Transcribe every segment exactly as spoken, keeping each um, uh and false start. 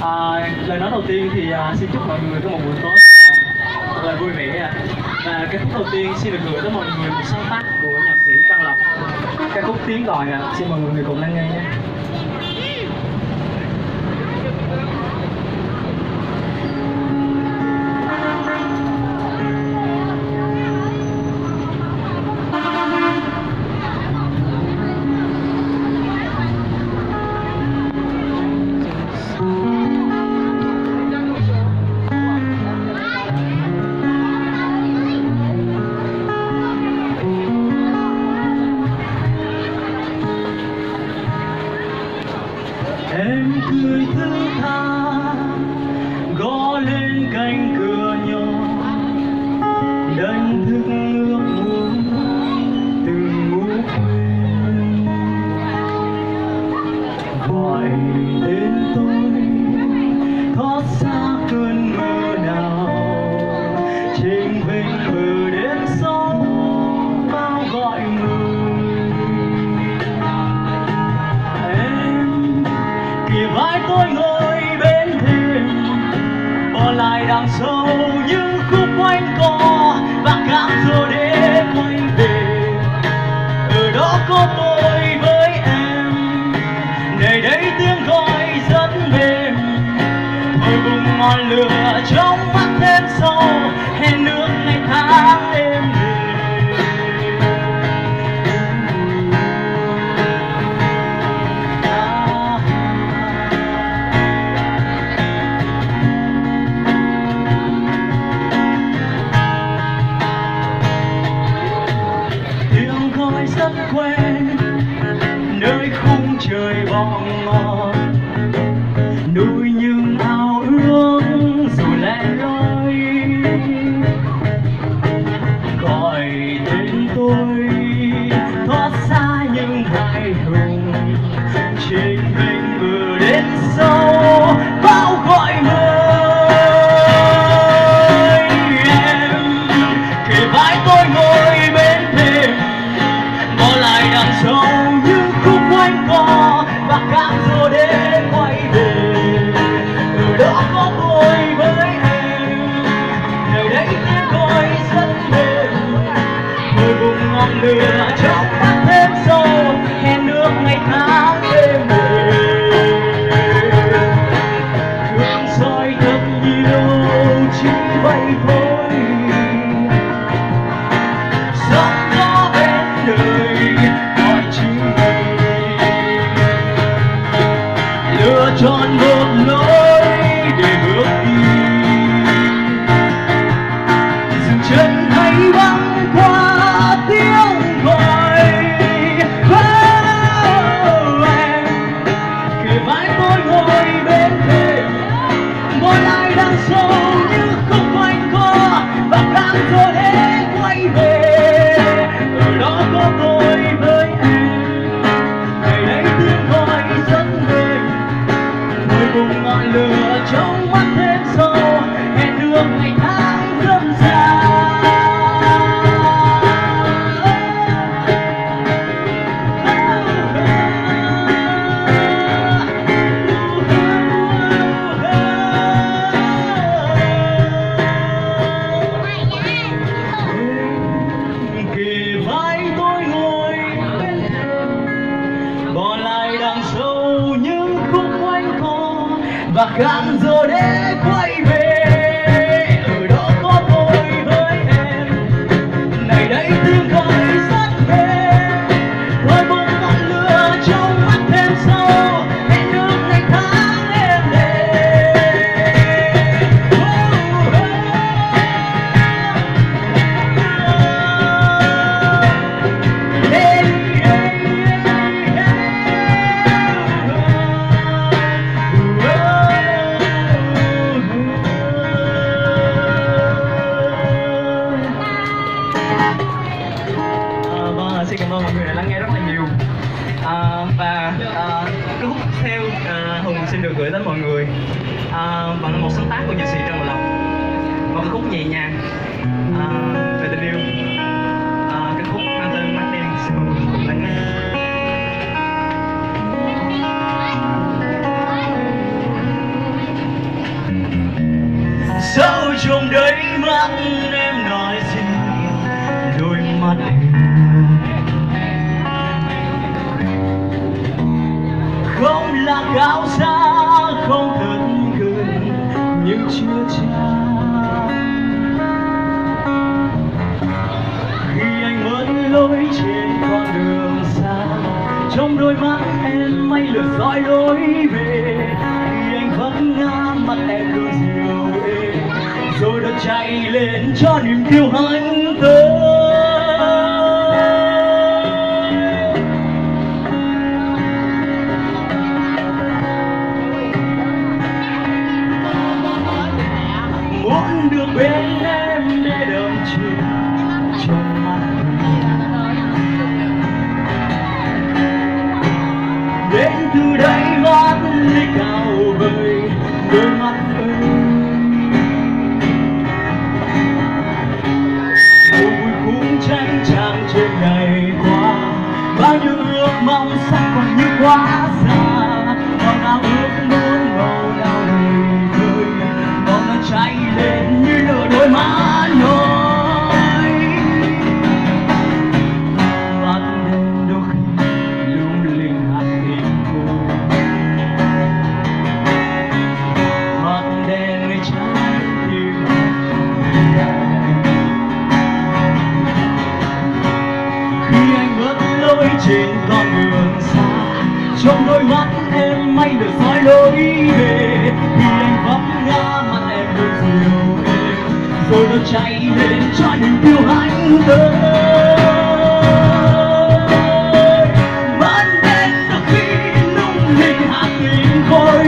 À, lời nói đầu tiên thì à, xin chúc mọi người có một buổi tối là lời vui vẻ ạ. Và cái khúc đầu tiên xin được gửi tới mọi người một sáng tác của nhạc sĩ Trăng Lộc, ca khúc Tiếng Gọi ạ. Xin mời mọi người cùng lắng nghe nhé. Em cười thứ tha gõ lên cánh cửa nhỏ, đánh thức ước muốn từng ngủ quên, gọi tên tôi thoát xa cơn mơ nào, trên vinh bờ đêm sâu bao gọi người. Em kìa vai tôi ngồi bên thềm, bỏ lại đằng sau những khúc quanh co và cám dỗ để quay về. Ở đó có tôi với em, nơi đây tiếng gọi rất mềm, thôi vùng ngọn lửa trong mắt thêm sâu, hẹn nước ngày tháng êm đềm. Tiếng gọi rất quen nơi khung trời bóng ngọn, nuôi những ao ước rồi lẻ loi, gọi tên tôi thoát xa những hài hùng, trên vinh bờ đến sâu bao gọi mời. Em kề vai tôi ngồi bên thềm, bỏ lại đằng sau những khúc quanh co và cám dỗ để quay về. Ở đó có tôi với em, nơi đây tiếng gọi rất mềm, thôi vùng ngọn lửa trong mắt thêm sâu, hẹn nước ngày tháng êm đềm. Hương soi thật nhiều chỉ vậy thôi, sống có bên đời mọi chữ lựa chọn một lối để bước đi, dừng chân thấy băng qua tiếng gọi. Oh, em kề vai tôi ngồi bên thềm, bỏ lại đằng sau những khúc quanh co và cám dỗ để quay về. Ở đó có tôi với em, ngày đây tiếng gọi rất mềm, thôi vùng ngọn lửa trong mắt thêm sâu, hẹn nước ngày tháng dâm gian. Kề vai tôi ngồi bên thềm, bỏ lại đằng sau những khúc quanh co và cám dỗ để quay về. Ở đó có tôi với em, này đây tiếng gọi rất mềm, thôi vùng ngọn lửa trong mắt thêm sâu, hẹn nước ngày tháng êm đềm. Oh, oh. Hey, hey, hey, hey. À, vâng, xin cảm ơn mọi người đã lắng nghe rất là nhiều. À, và à, cái khúc tiếp theo à, Hùng xin được gửi tới mọi người à, và là một sáng tác của nhạc sĩ Trăng Lộc, một cái khúc nhẹ nhàng à, về tình yêu. À, cái khúc mang tên Martin, xin mời mọi người cùng lắng nghe. mắt em nói gì, đôi mắt em không là cao xa, không thân gần nhưng chưa chán. Khi anh mất lối trên con đường xa, trong đôi mắt em mây lửa dõi lối về. Khi anh vẫn ngã mắt em luôn dịu êm, rồi đợt chạy lên cho niềm kiêu hãnh tới. Muốn được bên em để đậm chìm trong mắt em, đến từ đây mắt đi cao vời đôi mắt ơi. Ôi vui khung tranh trang trên ngày qua, bao nhiêu ước mong sắc còn như quá xa. Màu nào ước muốn màu nào đời khơi, màu nào cháy lên như lửa đôi má nổi. Mắt đêm đôi khi lung linh hạt tình cô, mắt đen người trái tim. Khi anh bước lối trên con đường xa, trong đôi mắt em mây lửa soi lối về. Khi anh vấp ngã mắt em luôn dịu êm, rồi nó cháy lên cho niềm kiêu hãnh tới. Ban đêm đôi khi lung linh hạt tình khôi,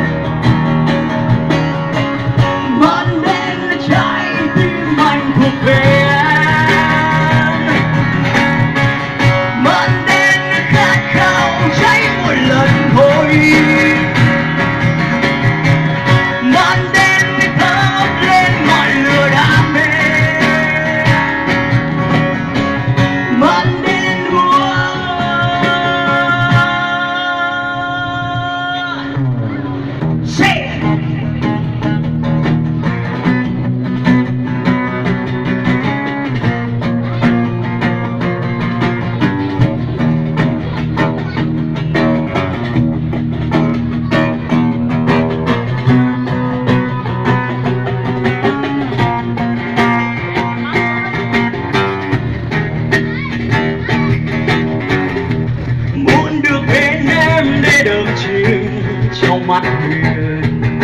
ban đêm là trái tim anh thuộc về em. Ban đêm là khát khao cháy một lần thôi. Ban đêm thì thắp lên ngọn lửa đam mê. Ban đêm say. Muốn được bên em để đậm chìm trong mắt huyền,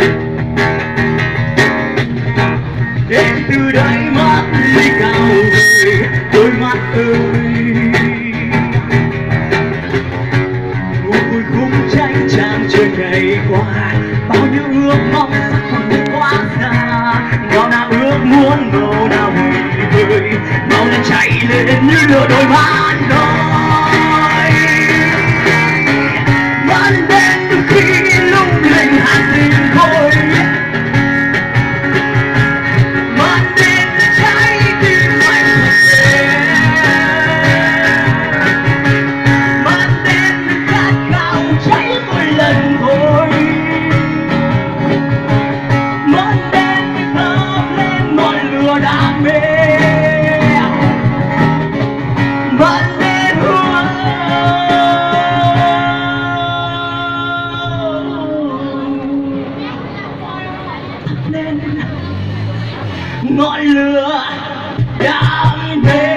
đến từ đây mắt đi cao vời đôi mắt ơi. Vui khung tranh trang trên ngày qua, bao nhiêu ước mong sắc còn quá xa. Màu nào ước muốn màu nào vời vời, màu nào cháy lên như lửa đôi mắt đôi. Ban đêm đôi khi lung linh hạt tình khôi, ban đêm là trái tim anh thuộc về. Ban đêm là khát khao cháy mỗi lần thôi. Ban đêm thì thắp lên ngọn lửa đam mê. Ban đêm hương lên ngọn lửa đam mê.